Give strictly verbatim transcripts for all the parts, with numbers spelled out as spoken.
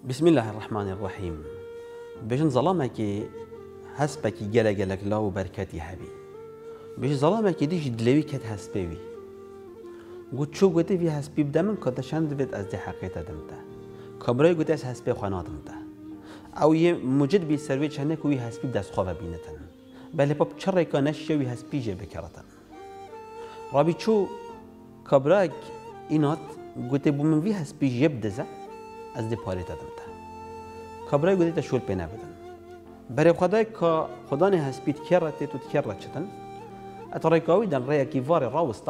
بسم الله الرحمن الرحيم. بيجن ظلامك هسبك جلا جلك لا وبركاتي هبي. بيج ظلامك ديش دلوي كت هسبيوي. قلت شو قلت في هسبي بدمن كده شند بيت أزدي حقيقة دمته. كبرى قلت أس هسبي خانات دمته. أو يه مجد بيسروي شنك وي هسبي بدأس خواب بينتن. بله باب شرّي كانش وي هسبي جه بكرتن. رابي شو كبرى إنات قلت بومن في هسبي جبدزه. از دی پاره دادمته. کبرای گودی تا شول پناه بدن. برای خدای که خدا نه هسپید کرده تو تکرر چتن. اترای کاوی دن ریا کی وار راوستا.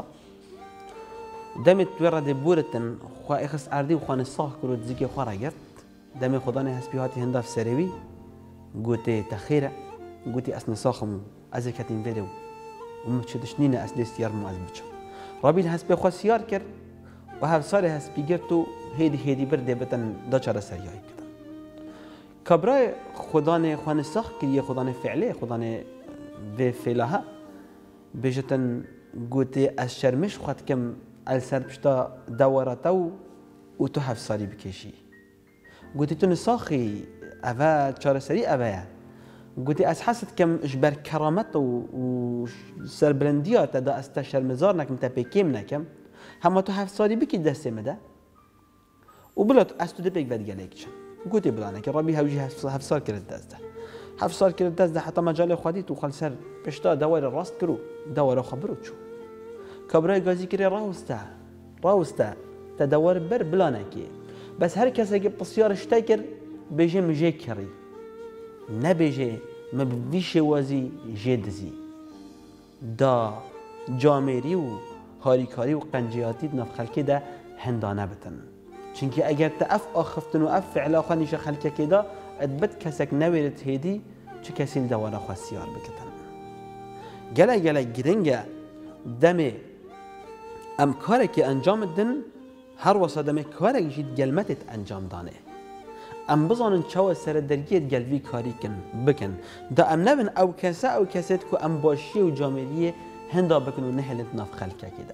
دمت ورد بورتن خوا اخس اردی و خوان صاح کرد زیکی خوارا گرد. دم خدا نه هسپی هاتی هنداف سروی. گوته تخیره. گوتی اسن ساخم از کتیم ویدو. و مچدش نینه اس دستیار مو از بچه. رابیل هسپی خوا سیار کرد. و هر سال هسپی گرد تو هیدی هیدی برده بتن دچار سریعی کردن. کبرای خدا نه خوان ساخت کیه خدا نه فعله خدا نه به فعلها بجتن گوته از شرمش خود کم السر بشتا دوراتو و تو هفت سالی بکشی. گوته تو نساخی اوه چار سری اوه گوته از حست کم اجبر کرامت و سربلندیات دا است شرمزار نکم تا پیکیم نکم همه تو هفت سالی بکی دسته مده وبلات استودي بيك بعد قاليكش قلت بلانك ربي هوجي هف صار كرت دازده هف صار كرت دازده حتى مجال خديت وخل سر بشتا دور الراس كرو دور خبروت شو كبراي غازي كري راوستا راوستا تدور بر بلانك بس هر كسا جيب بسيار اشتكر بيجي مجي كري نبيجي ما بفيش وازي جدزي دا جاميري و هاريكاري و قنجياتي نف خلكي ده هندانه بتن چونکی اگر تأف آخفتن و اف فعلا خانیش خلک کدا ادبت کسک نویرت هیدی چه کسی دوارا خواستیار بکتن گله گله گرنگه دم ام کاری که انجام دن هر واسه دم کاری جید گلمتت انجام دانه ام بزانن چه سر درگیت گلوی کاری کن بکن دا ام نبن او کسا او کسیت که ام باشی و جامعیه هندا بکن و نهلت ناف خلک کدا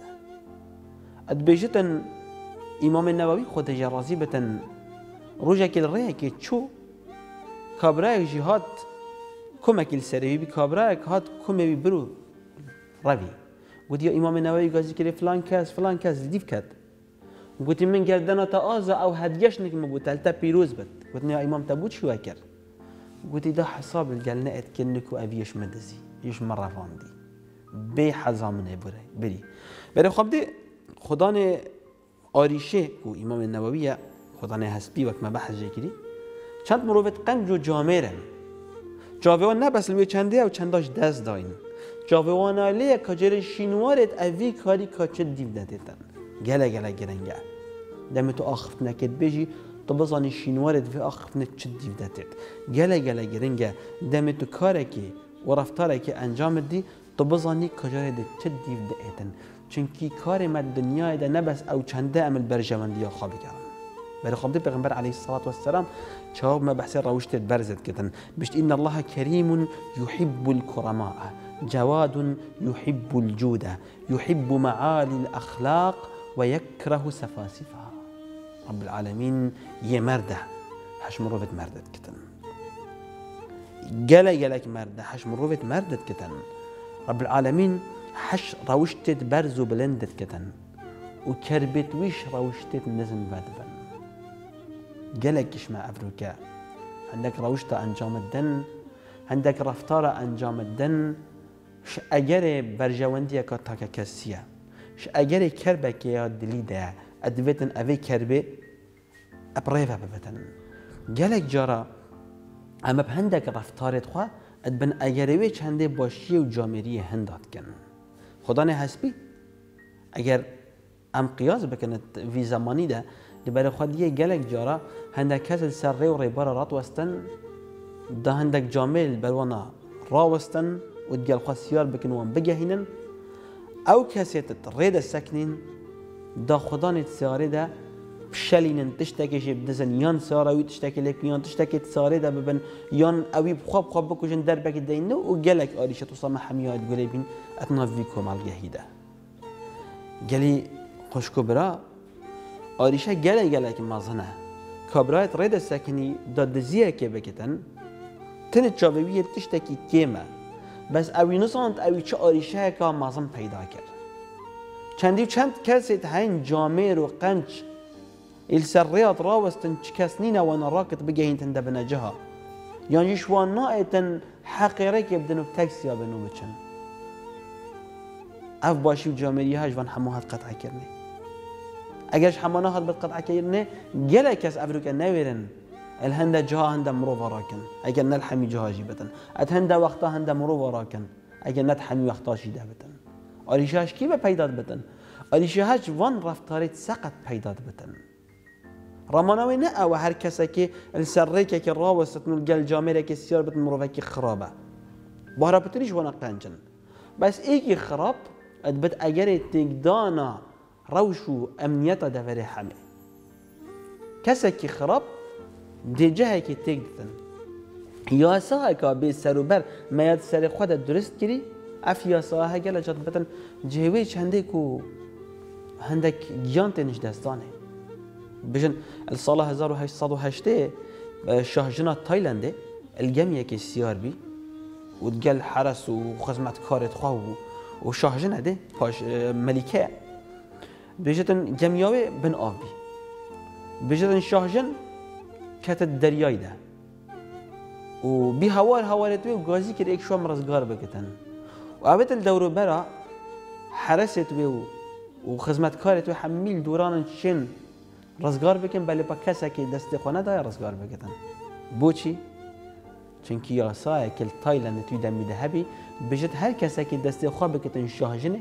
ادبیجتن امام النووي خود جرازي بتن رجع الريا كي تشو كابراك جهاد كمك السري بكابراك هاد كم بيبرو ربي قلت يا امام النووي قازي كلي فلان كاس فلان كاس ديف كات قلت من قردنا تآزا او هديشنك مبوتالتا بيروز بت قلت يا امام تبوت شو اكر قلت ده حساب الجلنات كنكو ابيش مدزي يش مره فاندي بي حزامن بري بري بري خبدي خداني آریشه و امام النووی خدا نه حسبی وقت ما بحث جکری چند مروت قنج و جامرن جاوان نه بس لوی چنده و چنداش دست داین جاوان علیه کجر شینوارت اوی کاری کاچه دیو دادتن گله گله گرنگه دم تو آخفت نکت بجی تو بزانی شینوارت و آخفت نکت چه دیو دادت گله گله گرنگه دم تو کاره که و رفتاره که انجام دی تو بزانی کجر دی چه دیو دادتن چونکی کار مد دنیای ده نبس او چنده عمل برجواندی خوابی کردن. برای خابده پیغمبر علیه الصلاة والسلام جواب ما بحث روشت برزد کردن. بشت إن الله كريم يحب الكرماء جواد يحب الجود يحب معالي الأخلاق ويكره سفاسفها. رب العالمين يمرده حش مروفت مردت كتن. جلا جلاك مرده حش مروفت مردت كتن. رب العالمين حش روشتت برزو بلندت كتن وكربت ويش روشتت نزن بدبن جلكش مع أفريقيا عندك روشت أنجام الدن عندك رفتار أنجام الدن ش أجري برجواندية كتاك كسية ش أجري كربك يا دليدا أدفتن أبي كربي أبريفا ببتن جلك جرا أما بهندك رفتارت خوا أدبن أجري ويش هندي باشي وجامرية هندات كن خدا نه حسبی اگر ام قیاس بکنه وی زمانی ده لبر خودیه گلک جارا هندک کس سر ری و ریبار رات وستن ده هندک جامل بروانا را وستن و دگل خاصیار بکنوان بگهینن او کسیت رید سکنین ده خدا نت سیاره ده بشلینن تشتکیش بدزن یان سیاره وی تشتکی لک یان تشتکی سیاره ده ببن یان اوی بخواب خواب بکوشن در بک دینه و گلک آریشت و صام حمیات گلی بین اتنافیکو مال جهیده گلی خوشکو برا آریشه گله گله که مازنه کابرایت رید سکنی داد دزیه که بکتن تن چاویه تشتکی کیمه بس اوی نسانت اوی چه آریشه که مازم پیدا کرد چندی و چند کسی تهین جامعه رو قنچ السريات راوستن چکسنین و نراکت بگهین تنده بنجها یعنی شوان نایتن حقیره که بدنو بتاکسی ها بنو بچن اف باشی و جامعه هاش وان حموهات قطع کرنه اگرش حمانه هات بد قطع کرنه گله کس افروکه نویرن الهنده جها هنده مرو وراکن اگر ند حمی جها جی بتن ات هنده وقتا هنده مرو وراکن اگر ند حمی وقتا شیده بتن آریشهاش کی به پیداد بتن آریشهاش وان رفتاریت سقط پیداد بتن رمانوی نه او هر کسی که السریکه که راوست نو گل جامعه که سیار بتن مروفه که خرابه بارا بتنیش وانا قنجن بس ایکی خراب ادبت اگر تقدانا روش و امنیت دفره همه کسی که خراب دیجه که تقدن یاسا که به سروبر میاد سر خود درست کری اف یاسا ها گل جات بتن جهوی چنده کو هندک گیان تنش دستانه بجن السال هزار و هشتصد و هشت شاهجنا تایلنده الجمعیه که سیار بی و دگل حرس و خدمت کارت خواه و شاهجنا ده پاش ملکه بجتن جمعیه بن آب بی بجتن شاهجن کت دریای ده و بی هوار هوارت و گازی که ایک شو مرزگار بکتن و اوت الدورو برا حرست و و خدمت کارت و حمیل دوران چن رزگار بکن بله با کسی که دست خونه دای رزگار بکتن بوچی؟ چونکی یاسای که تایلند توی دمی ده هبی بجد هر کسی که دست خواه بکتن شاهجنه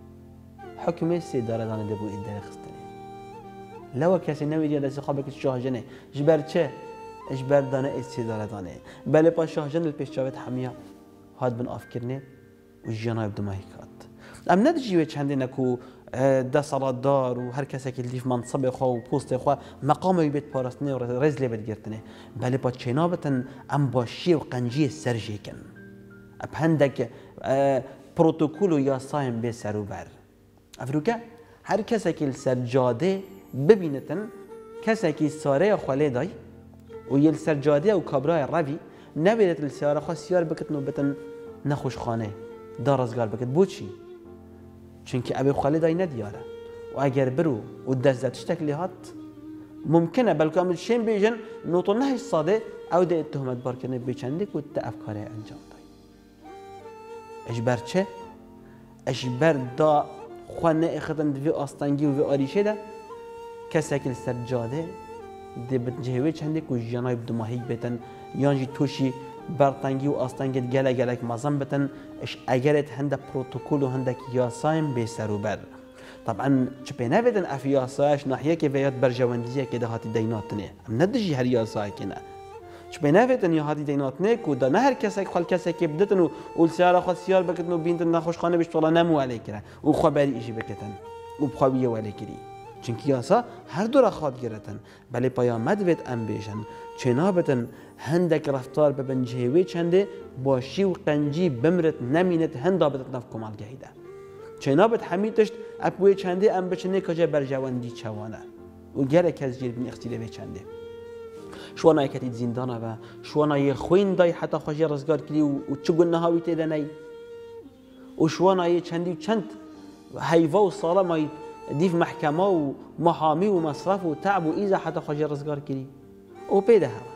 حکم سی داره دانه دبو این داره خستنه لو کسی نویدی دست خواه بکت شاهجنه جبر چه؟ اجبر دانه ای سی داره دانه بله با شاهجن الپیش جاوت حمیا هاد بن آفکرنه و جیانای بدماهی کات ام ندجیوه چنده نکو ده صلات دار و هر کسی که لیف منصب خو و پوست خو مقام بیت پارستنه و رزلی بیت گرتنه بله با چنابتن ام باشی و قنجی سرجی کن اب هندک پروتکول و یاسایم به سر و بر افروکه هر کسی که سرجاده ببینتن کسی که ساره خاله دای و یل سرجاده و کابرای روی نبیدت السیاره خوا سیار بکتن و بتن نخوش خانه دار ازگار بکت بوچی چونکه ابی خالد ای ندیاره و اگر برو و دست تشتک لهات ممکنه بلکه امروز شیم بیجن نوتو نه ساده او ده اتهامات بار کنه بیچنده که تا افکاره انجام دای اجبر چه؟ اجبر دا خوانه اخدن دوی آستانگی و آریشه ده کسی که سرجاده ده بجهوه چنده که جانای بدماهی بتن یانجی توشی برتنگی و آستانگت گله گلک مازن بتن اش اگرت هنده پروتکول و هندک یاسایم به سر و بر طبعا چه بینه بدن اف یاسایش ناحیه که ویاد برجواندیه که ده هاتی دیناتنه ام ندجی هر یاسای که نه چه بینه بدن یا هاتی دیناتنه که ده نه هر کسی خال کسی که بدتن و اول سیاره خود سیار بکتن و بینتن نخوش خانه بشت ولا نمو علی کرن و خبری ایشی بکتن و بخوابیه ولی کری چونکه یاسا هر دو را خواد گرتن بله پیامد وید ام بیشن چنابتن هندک رفتار ببن جهوی چنده باشی و قنجی بمرت نمینت هندا بدت نف کمال گهیده چنابت حمیتشت اپوی چنده ام بچنه کجا برجواندی چوانه و گره کز جیر بین اختیله به چنده شوانا یکتی زندانه و شوانا یه خوین دای حتی خوشی رزگار کلی و چگون نهاوی تیده نی و شوانا یه چندی و چند حیوه و سالم دیف محکمه و محامی و مصرف و تعب و ایزا حتی خوشی رزگار کلی و پیده هوا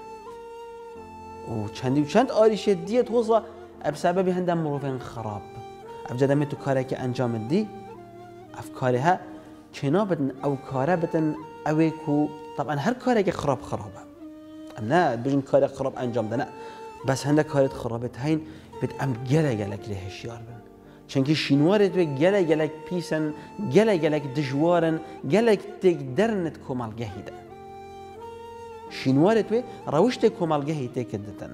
و چندی و چند آریشه دیت وصا بسبب هندم مروفين خراب ابجد تو کاری که انجام دی افکارها چنا بدن او کاره بدن اوی کو طبعا هر کاری که خراب خرابه نه بجن کاری خراب انجام ده نه بس هنده کارت خرابت هین بد ام گله گلک له هشیار بن چونکه شینوارت به گله گلک پیسن گله گلک دجوارن گلک تقدرنت کمال گهیده شینوارت به روشت کمال گهی تکدتن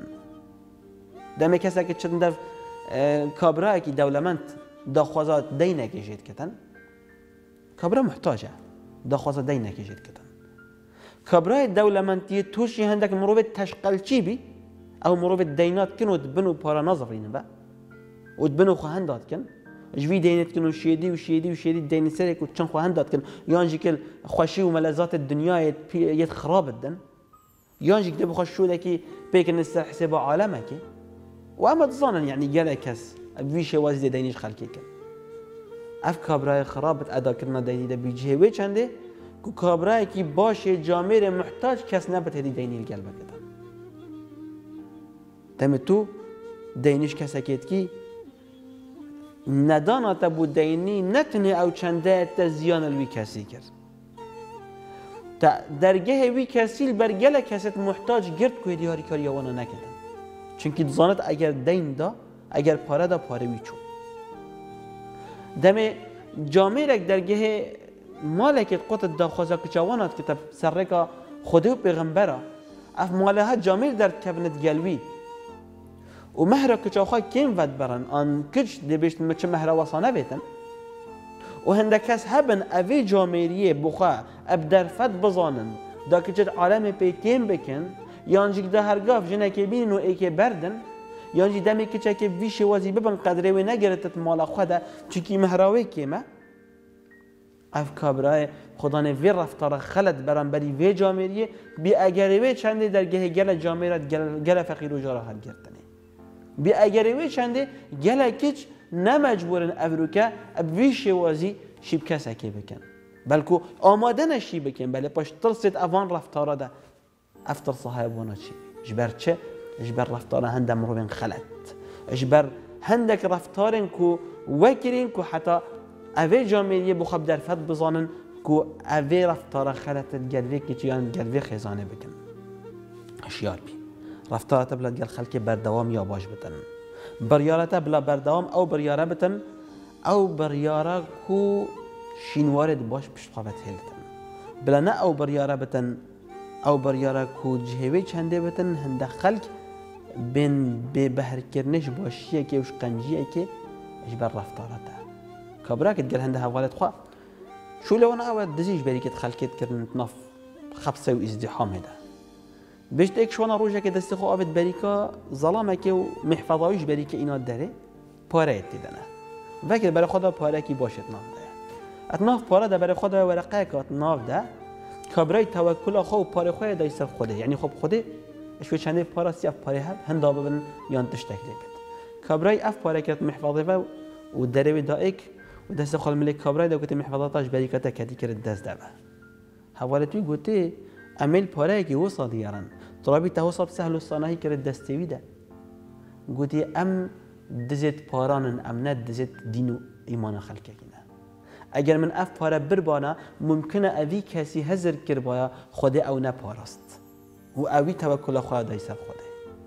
دم کسی که چند دف کابرای که دولمند داخوازات دینه کشید کتن کابرا محتاجه داخوازات دینه کشید کتن کابرای دولمندی توشی هندک مروت تشغل چی بی او مروت دینات کن و دبنو پارا نظرین با و دبنو خواهند داد کن جوی دینت کن و شیدی و شیدی و شیدی دین سری که چند خواهند داد کن یانجی که خوشی و ملذات دنیا یت خراب دن یانجی که بخواد شده که پیکن استر حساب عالمه که و اما تظنن يعني جل کس ویش وازی دینیش خلقی کن اف کابرای خرابت ادا کردن دینی ده بیجه وی چنده کو کابرای کی باشه جامعه محتاج کس نبت هدی دینی القلب کدن دم تو دینیش کس کیت کی ندانا تبو دینی نتنه او چنده تزیان الوی کسی کرد تا درگه وی کسی برگله کست محتاج گرد که دیاری کاری وانا نکدن چونکی دزانت اگر دین دا اگر پاره دا پاره وی چون دم جامعه رک درگه مالک قطع دا خوزا کچوانات که تب سرکا خوده و پیغمبره اف مالها جامعه در کبنت گلوی و مهر کچوخا کم ود برن آن کچ دبیشت مچه مهر وصانه بیتن و هندکس هبن اوی جامعیه بخوا اب درفت بزانن دا کچت عالم پی کم بکن یانجی ده هرگاف جنه که بینن و ای که بردن یانجی دمی کچه که ویش وازی ببن قدره و نگرتت مالا خوده چونکی مهراوی کمه اف کابرای خدا نه وی رفتار خلط برام بری وی جامعیه بی اگر وی چنده در گه گل جامعه گل گل فقیر و جارا حل گرتنه بی اگر وی چنده گل کچ نمجبورن افروکه ابوی شوازی شیب کسا کی بکن بلکو آماده نشی بکن بله پاش ترسید اوان رفتارا ده افتر صاحبونا چی جبر چه جبر رفتار هند مروین خلط جبر هندک رفتارن کو وکرین کو حتی اوی جامعه بخواب در فت بزانن کو اوی رفتار خلط گلوی کچیان گلوی خزانه بکن اشیار بی رفتار تبلد گل خلک بردوام یا باش بتن بریارته بلا بردوام او بریاره بتن او بریاره کو شینوارد باش پشت خوابت هلتن بلا نه او بریاره بتن او بریاره کو جهوی چنده بتن هنده خلک بین به بهر کرنش باشیه که وش قنجیه که اجبر رفتارته کابرا کت گل هنده حوالت خواه شو لو انا اول دزیج بری کت خلکت کرن نف خبصه و ازدحام هده بيشت ايك شوانا روجا كده استخو آفت بريكا ظلامه كي و محفظاويش بريكا اينا داره پاره اتدنه وكر برای خدا پاره کی باشد ناف ده اتناف پاره ده برای خدا ورقه که اتناف ده کبرای توکل خو پاره خواه ده ایسر خوده یعنی خب خوده اشوی چنده پاره سیاف پاره هب هندا ببن یان تشتک لیکت کبرای اف پاره که محفظه و دره ده ایک و دست خال ملک کبرای ده کت محفظاتش بريكا تا کدی کرد دست ده حوالتوی گوته امل پاره کی وصل دیارن طرابی توصل سهل الصناهي کرد دستوی ده گوتی ام دزت پارانن ام ند دزت دین و ایمان خلقه کنه اگر من اف پاره بربانه ممکنه اوی کسی هزر کر بایا خوده او نپاراست و اوی توکل خدا دایسر خوده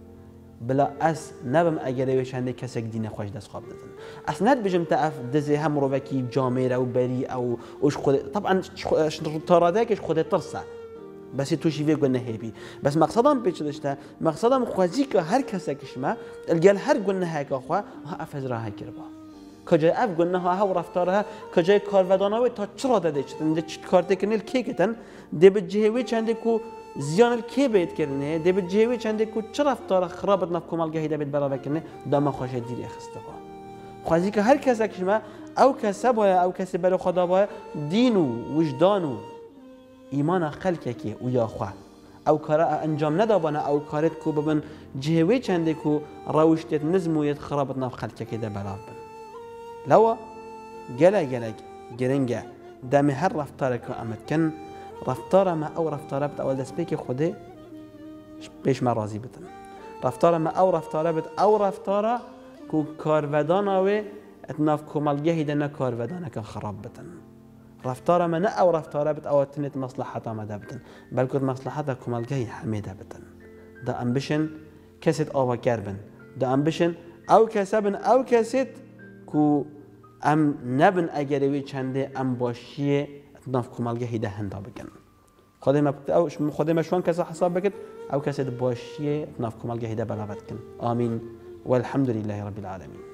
بلا اس نبم اگر اویش هنده کسک دین خوش دست خواب دادن اس ند بجم تا اف دزه هم رو وکی جامعه و بری او اوش خوده طبعا تاراده کش خوده ترسه بس تو شیوه گونه هیبی بس مقصدم پیچ داشته مقصدم خوازی که هر کسی کش ما الگل هر گونه های که خوا ها افز راه کربا کجای اف گونه ها ها و رفتارها کجای کارودانه تا چرا داده چتن ده چت کارت کنیل کی کتن ده به جهوی چنده کو زیان کی بیت کرنه ده به جهوی چنده کو چرا رفتار خرابت نف کمال گهی ده بیت برای کنه دام خوش دیری خسته با خوازی که هر کسی کش ما او کسی باید او کسی برای خدا باید دین و وجدان و ایمان خلقه که او یا خواه او کارا انجام ندابانه او کارت کو ببن جهوی چنده کو روشتت نظم و ید خرابت ناف خلقه که ده بلاف بن لوا گله گله گرنگه دم هر رفتار که امد کن رفتار ما او رفتار بت اول دست بیک خوده بیش ما راضی بتن رفتار ما او رفتار بت او رفتار کو کارودان اوه اتناف کمالگهی ده نه کارودانه که خراب بتن رفتار من او رفتار بت او تنت مصلحته ما دبتن بل كنت مصلحته كمالجي حميده بتن ده امبيشن كاسيت او كاربن ده امبيشن او كسبن او كاسيت كو ام نبن اجروي چنده ام باشيه ناف كمالجي ده هندا بكن خدمه او خدمه شلون كذا حساب بكت او كاسيت باشيه ناف كمالجي ده بلا بتكن امين والحمد لله رب العالمين.